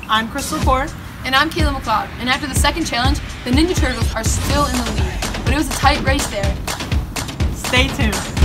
I'm Crystal Ford. And I'm Kayla McLeod. And after the second challenge, the Ninja Turtles are still in the lead. But it was a tight race there. Stay tuned.